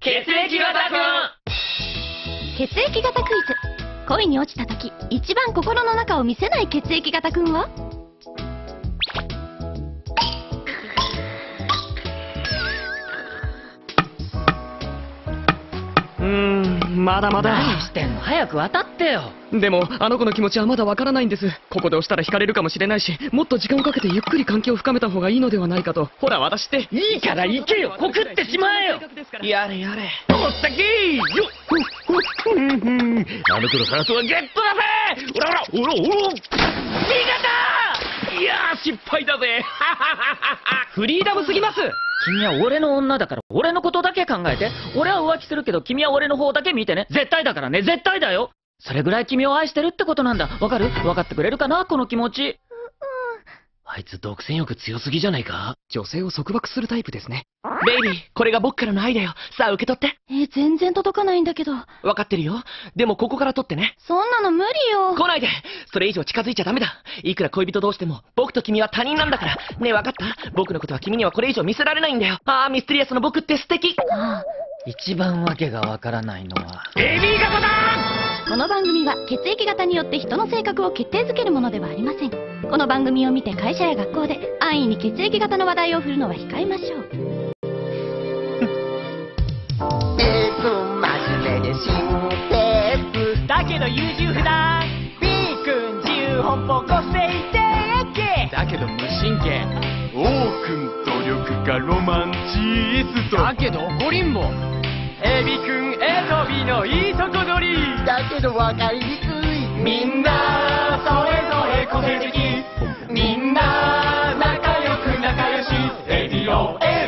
血液型くん。 血液型クイズ。恋に落ちた時一番心の中を見せない血液型くんは？ まだまだ。 何してんの、早く渡ってよ。 でもあの子の気持ちはまだわからないんです。ここで押したら惹かれるかもしれないし、もっと時間をかけてゆっくり関係を深めた方がいいのではないかと。ほら私って。 いいから行けよ、告ってしまえよ。 やれやれ。 おったけーよっ。あの子のハートはゲットだぜ。おらおらおらおら。 いやー失敗だぜ。フリーダムすぎます。 君は俺の女だから俺のことだけ考えて。俺は浮気するけど君は俺の方だけ見てね。絶対だからね、絶対だよ。それぐらい君を愛してるってことなんだ。わかる？分かってくれるかな、この気持ち。あいつ独占欲強すぎじゃないか？ 女性を束縛するタイプですね。ベイビー、これが僕からの愛だよ。さあ受け取って。 全然届かないんだけど。 分かってるよ。でもここから取ってね。 そんなの無理よ。 来ないで。それ以上近づいちゃダメだ。いくら恋人同士でも僕と君は他人なんだから。ねえ分かった？僕のことは君にはこれ以上見せられないんだよ。ああミステリアスの僕って素敵。 一番わけがわからないのは AB 型だ。 この番組は血液型によって人の性格を決定づけるものではありません。この番組を見て会社や学校で安易に血液型の話題を振るのは控えましょう。 真面目で親切だけど優柔不断。 B 君自由奔放個性的だけど無神経。 O 君努力家ロマンチストだけど怒りんぼ。 エビ君Aと B のいいとこ取り。 だけど分かりにくい。 みんなそれぞれ個性的。みんな仲良く仲良し。エビオ